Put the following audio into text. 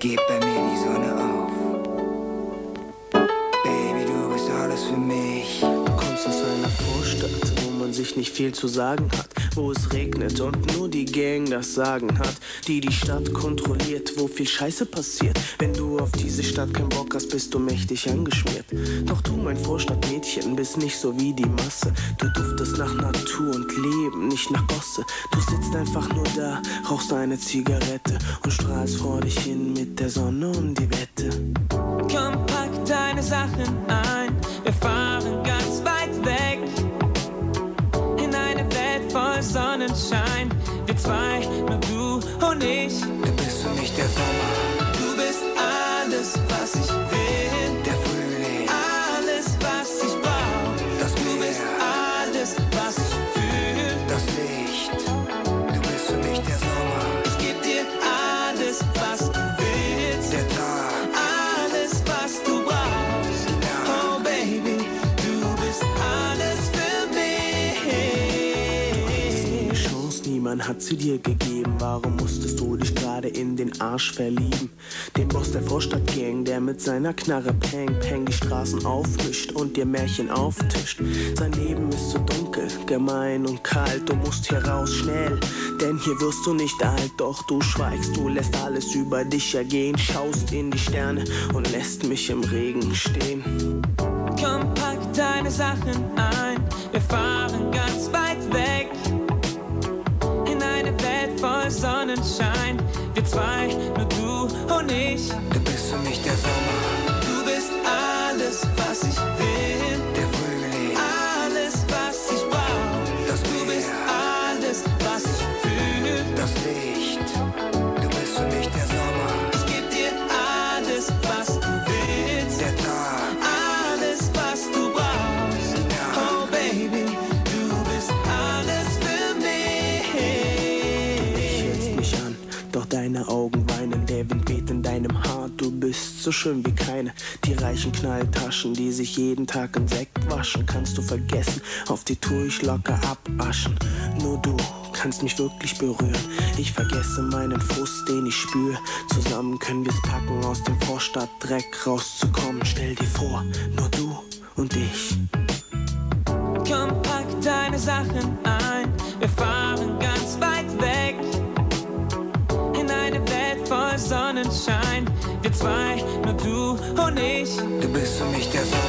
geht bei mir die Sonne auf. Baby, du bist alles für mich. Du kommst aus einer Vorstadt, wo man sich nicht viel zu sagen hat, wo es regnet und nur die Gang das Sagen hat, die die Stadt kontrolliert, wo viel Scheiße passiert. Wenn du auf diese Stadt keinen Bock hast, bist du mächtig angeschmiert. Doch du, mein Vorstadtmädchen, bist nicht so wie die Masse. Du duftest nach Natur und Leben, nicht nach Gosse. Du sitzt einfach nur da, rauchst eine Zigarette und strahlst vor dich hin mit der Sonne um die Wette. Komm, pack deine Sachen ein, wir fahren ganz weit weg. In eine Welt voll Sonnenschein, wir zwei, nur du und ich. Du bist für mich der Sommer, Du bist alles, was ich will, der Frühling, alles, was ich brauch. das Du bist Meer, alles, was ich fühl. das Licht. Du bist für mich der Sommer, Ich geb dir alles, was du willst, der Tag, alles, was du brauchst. die Nacht. Oh Baby, du bist alles für mich. Eine Chance, niemand hat sie dir gegeben. Warum musstest du dich gerade in den Arsch verlieben? Den Boss der Vorstadtgang, der mit seiner Knarre Peng Peng die Straßen aufmischt und dir Märchen auftischt. Sein Leben ist so dunkel, gemein und kalt. Du musst hier raus, schnell, denn hier wirst du nicht alt. Doch du schweigst, du lässt alles über dich ergehen. Schaust in die Sterne und lässt mich im Regen stehen. Komm, pack deine Sachen ein, wir fahren ganz weit weg. In eine Welt voll Sonnenschein, wir zwei, nur du und ich. Du bist für mich der Sommer, Du bist alles, was ich will, der Frühling, alles, was ich brauch. das Du bist Meer, alles, was ich fühl. das Licht. Du bist für mich der Sommer, Ich geb dir alles, was du willst, der Tag, alles, was du brauchst. die Nacht. Oh Baby, du bist alles für Schätzt mich. mich an, doch deine Augen weinen. Der Wind weht in deinem Haar, du bist so schön wie keine. Die reichen Knalltaschen, die sich jeden Tag in Sekt waschen, kannst du vergessen, auf die tu ich locker abaschen. Nur du kannst mich wirklich berühren. Ich vergesse meinen Frust, den ich spür. Zusammen können wir's packen, aus dem Vorstadtdreck rauszukommen. Stell dir vor, nur du und ich. Komm, pack deine Sachen ein, wir fahren ganz weit weg. In eine Welt voll Sonnenschein, wir zwei, nur du und ich. Du bist für mich der Sommer,